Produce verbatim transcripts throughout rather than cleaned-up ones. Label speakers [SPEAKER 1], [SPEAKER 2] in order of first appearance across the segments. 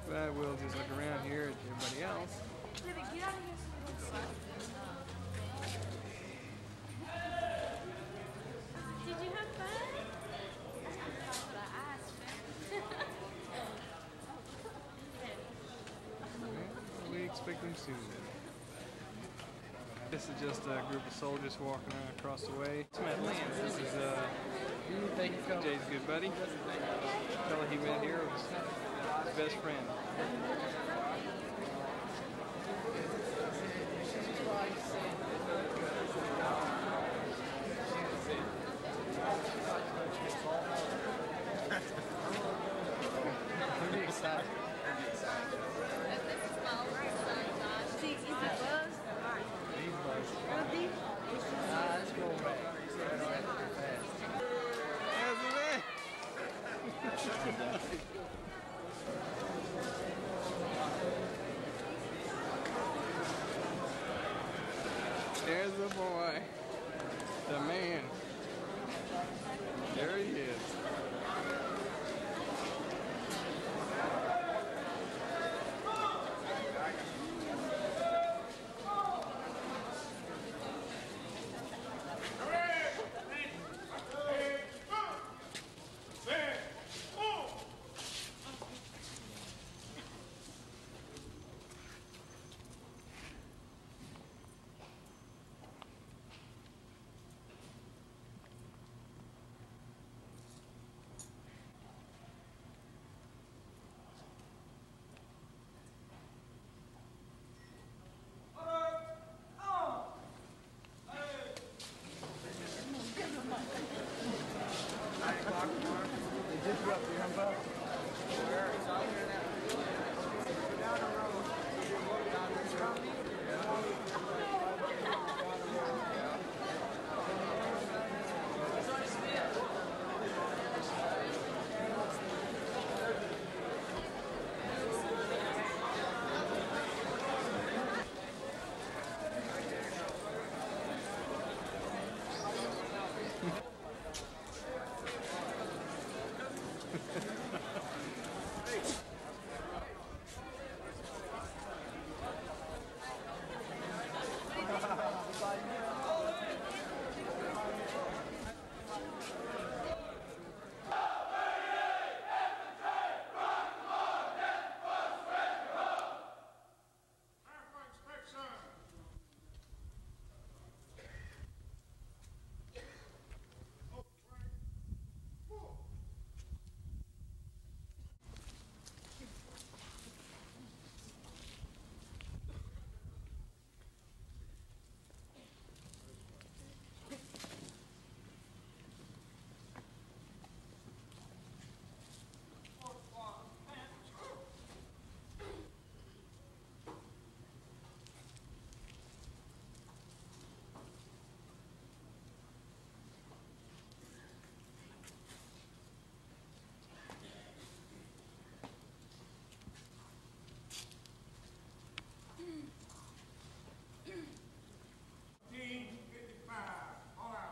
[SPEAKER 1] But we'll just look around here at everybody else.
[SPEAKER 2] Get out of here. Did you have fun? That's what I asked.
[SPEAKER 1] Well, we expect them soon. This is just a group of soldiers walking across the way. It's Matt Lance. This is uh, Jay's good buddy. The fellow he met here was his best friend. I'm excited. I'm excited.
[SPEAKER 2] This is my older son, Josh. See, is it Buzz?
[SPEAKER 1] He's buzzed.
[SPEAKER 2] Oh, deep.
[SPEAKER 1] Ah, let's go back. How's it been? There's the boy. The man. There he is.
[SPEAKER 3] All out.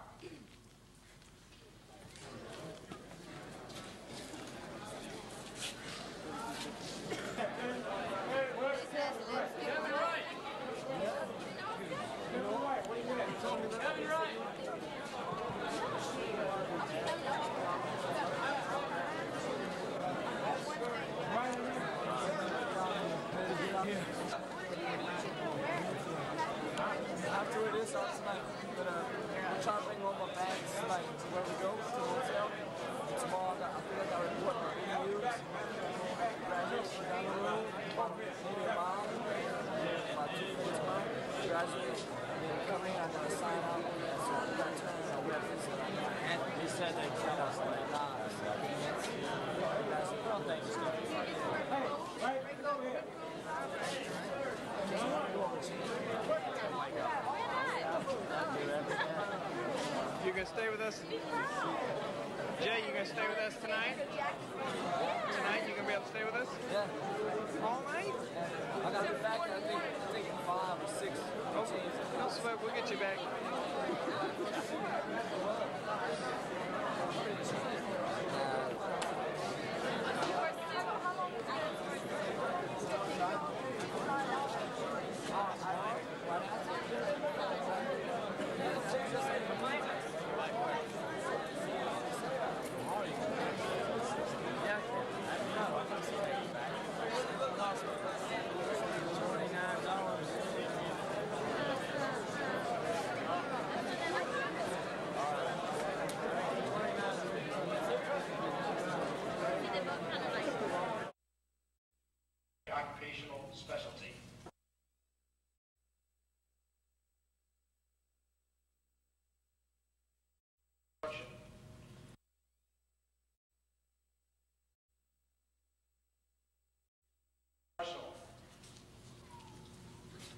[SPEAKER 4] After it is out tonight, but uh, we're trying to bring all my bags tonight to where we go, to the hotel. And tomorrow, I, got, I feel like I report my B Us, graduation down the road, maybe a mom, my two friends' mom, graduation, and then coming, I'm going to sign out, and so we got to turn our weapons, and he said they tell us like, nah, so I mean, that's, that's the real thing. Hey, right, right over here.
[SPEAKER 1] You gonna stay with us? Jay, you gonna stay with us tonight? Tonight you gonna be able to stay with us?
[SPEAKER 4] Yeah.
[SPEAKER 1] All night?
[SPEAKER 4] Yeah. I gotta be back in, I think, I think in five or six.
[SPEAKER 1] Oh, no sweat, we'll get you back.
[SPEAKER 2] How long?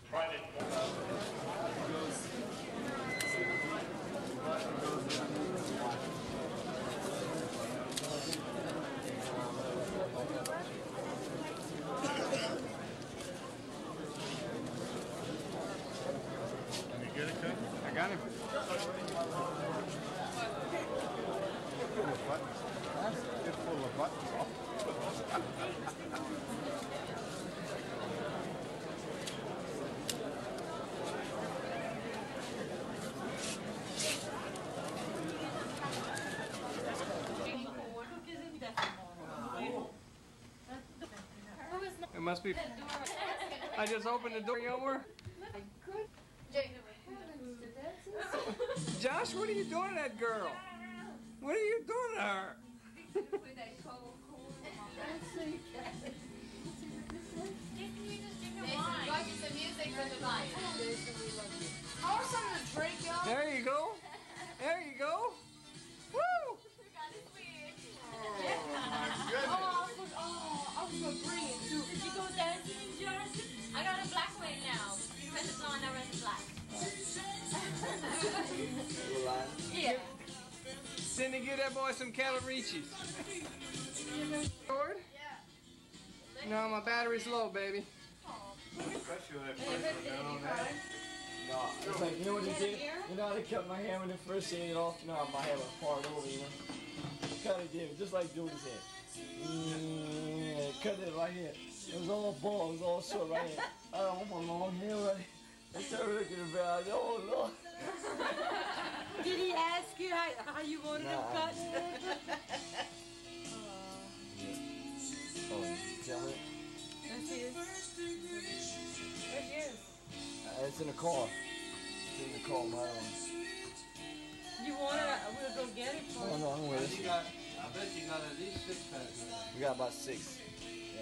[SPEAKER 1] I got him.
[SPEAKER 3] Full of buttons. It's full of buttons.
[SPEAKER 1] It must be. I just opened the door. Over. Josh, what are you doing to that girl? What are you doing to her? There you go. There you go. Woo!
[SPEAKER 2] Oh, I was gonna bring it too. Did you go dancing in Jersey? I got a black wig now. You rent the blonde, I rent the black. Yeah.
[SPEAKER 1] Cindy, give that boy some Caloricis. Lord?
[SPEAKER 2] Yeah.
[SPEAKER 1] No, my battery's low, baby.
[SPEAKER 4] No, it's like, you know what he did? You know how they cut my hair when they first shaved it off? You know how my hair was part over, you know? Cut it, did, just like Julie's hair. Mm, cut it right here. It was all bald, it was all short right here. I don't want my long hair right here. They started looking about it. Oh, Lord.
[SPEAKER 2] Did he ask you how, how you wanted
[SPEAKER 4] Nah.
[SPEAKER 2] him cut?
[SPEAKER 4] Oh, you tell me?
[SPEAKER 2] That's his. That's his.
[SPEAKER 4] Uh, it's in the car. It's in the car, my own.
[SPEAKER 2] You want it? We'll go get it for
[SPEAKER 4] No,
[SPEAKER 2] you.
[SPEAKER 4] no, I'm with
[SPEAKER 5] You
[SPEAKER 4] it.
[SPEAKER 5] got, I bet you got at least six packs.
[SPEAKER 4] We got about six. Yeah.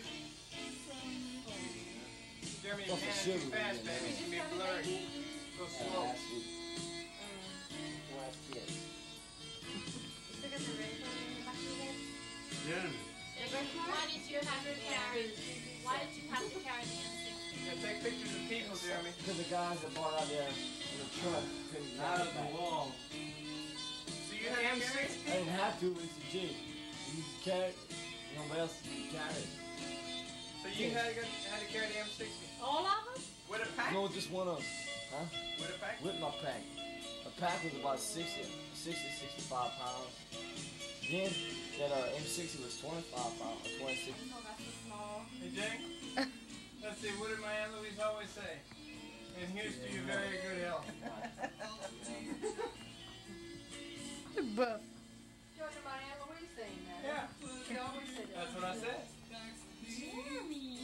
[SPEAKER 1] Jeremy, you
[SPEAKER 4] That's
[SPEAKER 1] can't
[SPEAKER 4] a
[SPEAKER 1] too
[SPEAKER 4] sugar
[SPEAKER 1] fast,
[SPEAKER 4] again,
[SPEAKER 1] baby.
[SPEAKER 4] man.
[SPEAKER 1] It's gonna be blurry. Go slow.
[SPEAKER 4] Last week. Last year.
[SPEAKER 5] Jeremy.
[SPEAKER 2] Why did you have to carry? Why did you have to carry the M sixty?
[SPEAKER 1] Yeah, take pictures of people, Jeremy.
[SPEAKER 4] Because the guys that bought out there in the truck couldn't
[SPEAKER 5] Out
[SPEAKER 4] carry
[SPEAKER 5] of
[SPEAKER 4] it
[SPEAKER 5] the
[SPEAKER 4] back.
[SPEAKER 5] wall.
[SPEAKER 1] So you have M sixty?
[SPEAKER 4] I didn't have to, but it's a G. You can carry it. Nobody else can carry it.
[SPEAKER 1] So you had to, had to carry the M sixty?
[SPEAKER 2] All of them?
[SPEAKER 1] With a pack?
[SPEAKER 4] No, just one of them. Huh?
[SPEAKER 1] With a pack?
[SPEAKER 4] With my pack. A pack was about sixty, sixty, sixty-five pounds. Then that uh, M sixty was twenty-five pounds, or twenty-six.
[SPEAKER 2] No, that's so small.
[SPEAKER 1] Hey, Jay? Let's see, what did my Aunt Louise always say? And here's to your very good health.
[SPEAKER 2] Buff.
[SPEAKER 6] Talking about Aunt Louise saying that.
[SPEAKER 1] Yeah.
[SPEAKER 6] She always said that.
[SPEAKER 1] That's what I said.
[SPEAKER 2] Jeremy.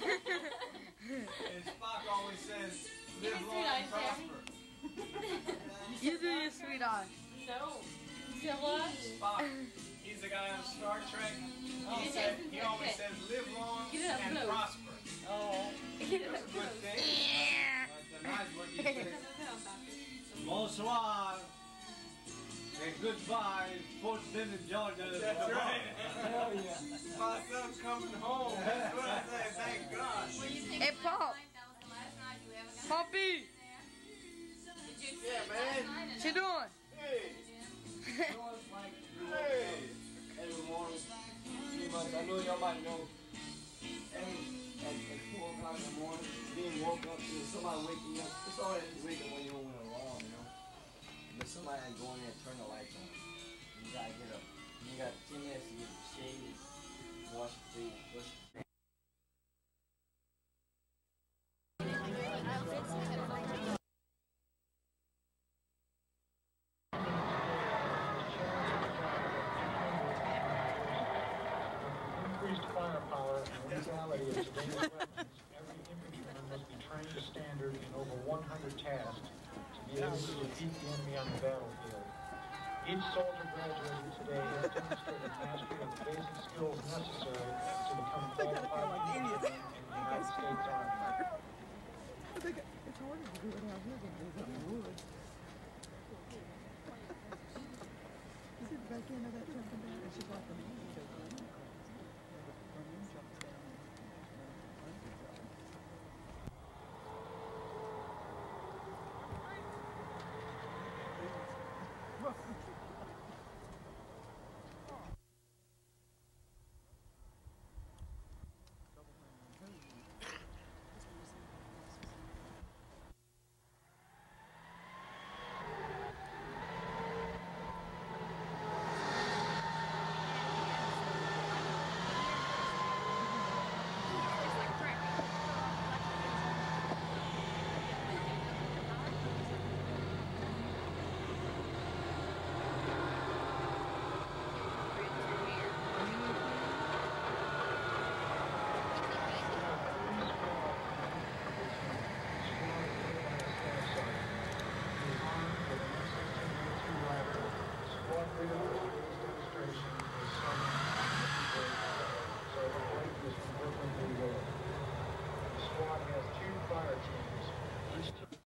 [SPEAKER 1] And Spock always says, live
[SPEAKER 2] Give me
[SPEAKER 1] long and
[SPEAKER 2] three eyes,
[SPEAKER 1] prosper.
[SPEAKER 6] You do your sweet eye.
[SPEAKER 2] No. You what?
[SPEAKER 1] Spock, he's the guy on Star Trek. He,
[SPEAKER 2] It
[SPEAKER 1] said,
[SPEAKER 2] is-
[SPEAKER 1] he always
[SPEAKER 2] okay.
[SPEAKER 1] says, live long
[SPEAKER 2] Give it up
[SPEAKER 1] and
[SPEAKER 2] close.
[SPEAKER 1] prosper.
[SPEAKER 2] Oh.
[SPEAKER 1] That's a good thing. That's a nice what you said.
[SPEAKER 5] Bonsoir. And goodbye, Fort Benning, Georgia.
[SPEAKER 1] That's right.
[SPEAKER 4] Hell yeah.
[SPEAKER 1] My son's coming home. That's what I say. Thank God.
[SPEAKER 6] Hey, Pop. Poppy.
[SPEAKER 1] Yeah, man.
[SPEAKER 6] What you doing?
[SPEAKER 1] Hey.
[SPEAKER 4] Hey. Every morning, three months. I know y'all might know. Every, at, at four o'clock in the morning, being woke up to somebody waking you up. It's already waking when you don't want an alarm, you know. But somebody had to go in there and turn the lights on. You gotta get up. You got ten minutes to get shaved, wash your face, brush your teeth.
[SPEAKER 7] Increased firepower and lethality of today's weapons, every infantryman must be trained to standard in over one hundred tasks to be able to defeat the enemy on the battlefield. Each soldier graduating today has demonstrated mastery of the basic skills necessary